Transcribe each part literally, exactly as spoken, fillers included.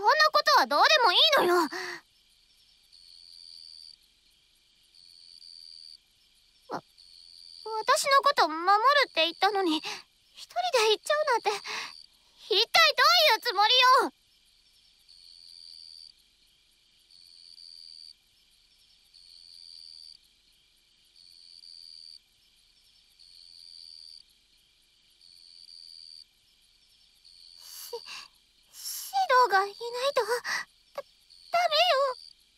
そんなことはどうでもいいのよ。わ、私のこと守るって言ったのに、一人で行っちゃうなんて、一体どういうつもりよ。シドがいないとダダメよ。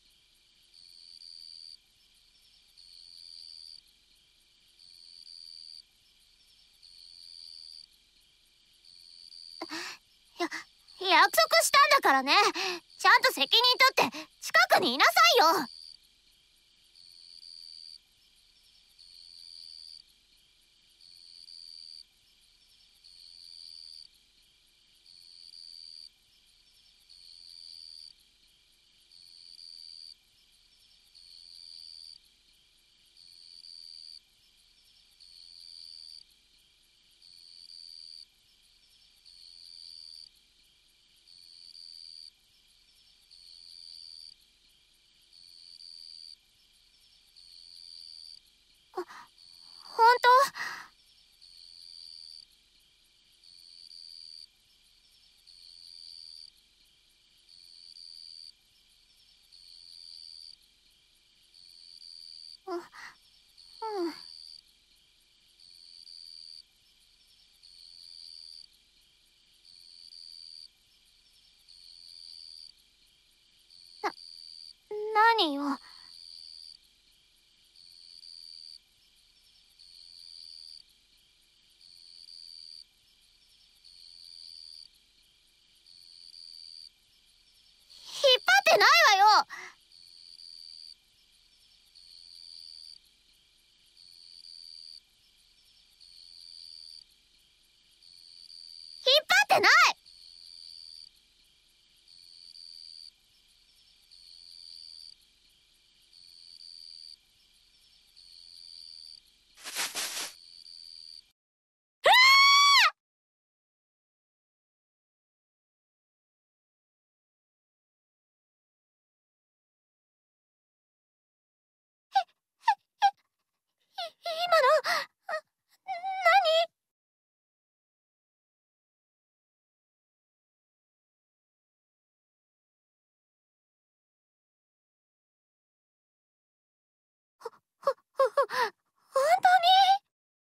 や約束したんだからね。ちゃんと責任取って近くにいなさいよ。ほ本当？う、うん。な、何よ。引っ張ってないわよ。引っ張ってない。今の、何？ほ、ほ、ほ、本当に？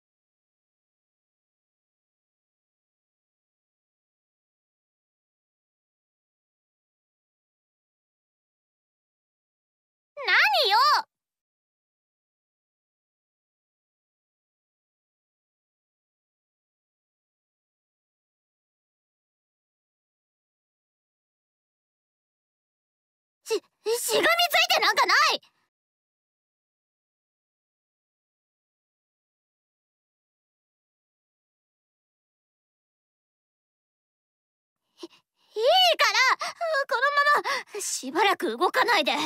何よ。し、しがみついてなんかない。い、いいから、このまましばらく動かないで。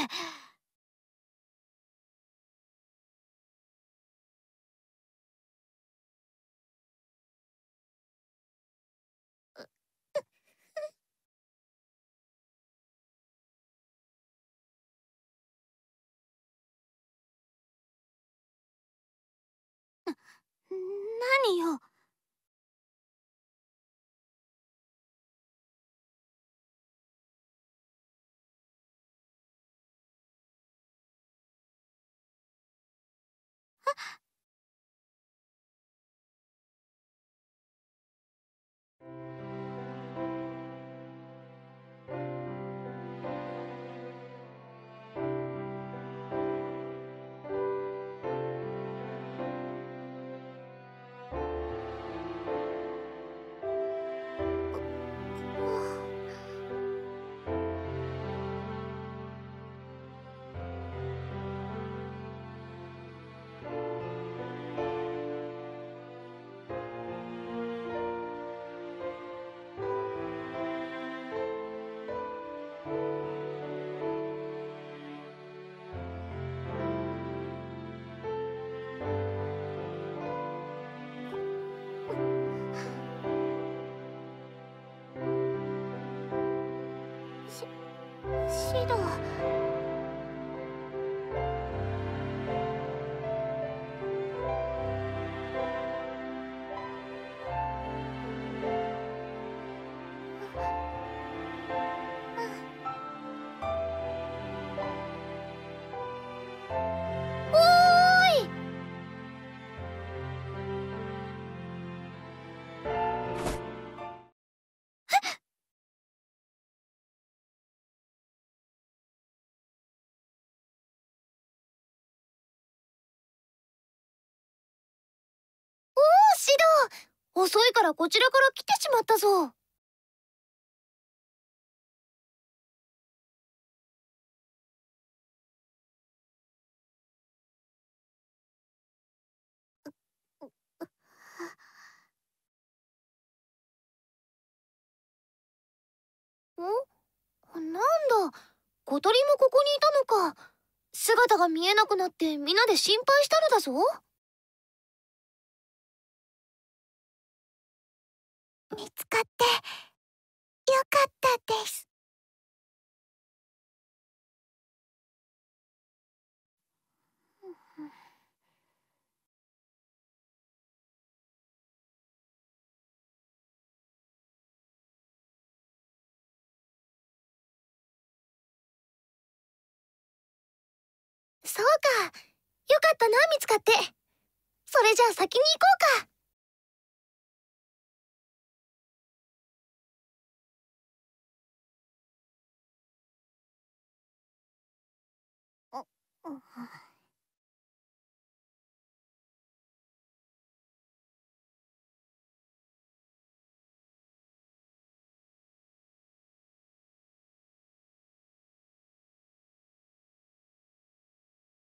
何よ。 シド。シド、遅いからこちらから来てしまったぞ。ん？なんだ、小鳥もここにいたのか。姿が見えなくなって皆で心配したのだぞ。見つかってよかったです。そうか、よかったな、見つかって。それじゃあ先に行こうか。う、うん。